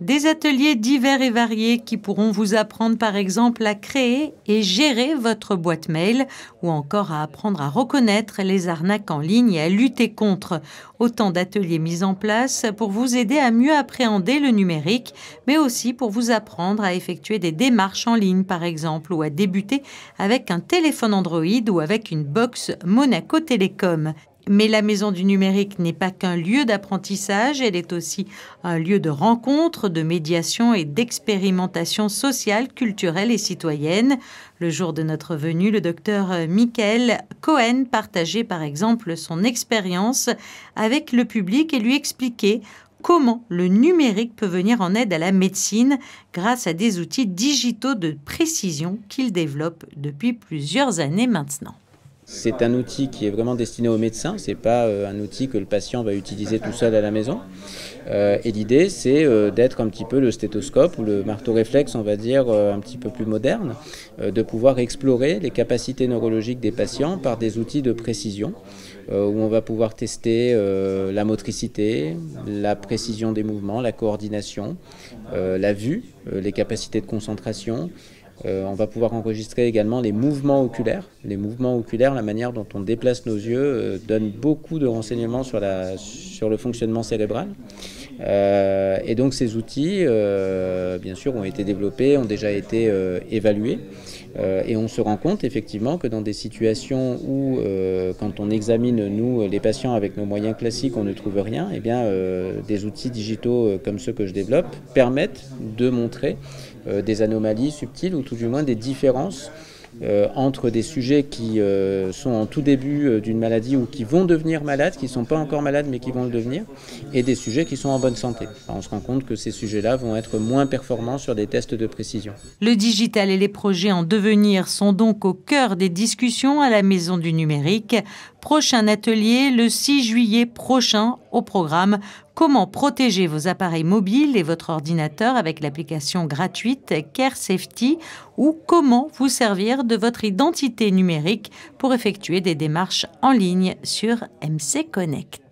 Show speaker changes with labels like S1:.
S1: Des ateliers divers et variés qui pourront vous apprendre par exemple à créer et gérer votre boîte mail ou encore à apprendre à reconnaître les arnaques en ligne et à lutter contre. Autant d'ateliers mis en place pour vous aider à mieux appréhender le numérique, mais aussi pour vous apprendre à effectuer des démarches en ligne par exemple ou à débuter avec un téléphone Android ou avec une box Monaco Télécom. Mais la Maison du Numérique n'est pas qu'un lieu d'apprentissage, elle est aussi un lieu de rencontre, de médiation et d'expérimentation sociale, culturelle et citoyenne. Le jour de notre venue, le docteur Michael Cohen partageait par exemple son expérience avec le public et lui expliquait comment le numérique peut venir en aide à la médecine grâce à des outils digitaux de précision qu'il développe depuis plusieurs années maintenant.
S2: C'est un outil qui est vraiment destiné aux médecins, ce n'est pas un outil que le patient va utiliser tout seul à la maison. Et l'idée, c'est d'être un petit peu le stéthoscope ou le marteau réflexe, on va dire, un petit peu plus moderne, de pouvoir explorer les capacités neurologiques des patients par des outils de précision, où on va pouvoir tester la motricité, la précision des mouvements, la coordination, la vue, les capacités de concentration. On va pouvoir enregistrer également les mouvements oculaires. Les mouvements oculaires, la manière dont on déplace nos yeux, donne beaucoup de renseignements sur le fonctionnement cérébral. Et donc ces outils, bien sûr, ont été développés, ont déjà été évalués. Et on se rend compte effectivement que dans des situations où, quand on examine, nous, les patients avec nos moyens classiques, on ne trouve rien, eh bien, des outils digitaux comme ceux que je développe permettent de montrer des anomalies subtiles ou tout du moins des différences entre des sujets qui sont en tout début d'une maladie ou qui vont devenir malades, qui ne sont pas encore malades mais qui vont le devenir, et des sujets qui sont en bonne santé. Alors on se rend compte que ces sujets-là vont être moins performants sur des tests de précision.
S1: Le digital et les projets en devenir sont donc au cœur des discussions à la Maison du Numérique. Prochain atelier le 6 juillet prochain au programme. Comment protéger vos appareils mobiles et votre ordinateur avec l'application gratuite Care Safety ou comment vous servir de votre identité numérique pour effectuer des démarches en ligne sur MC Connect.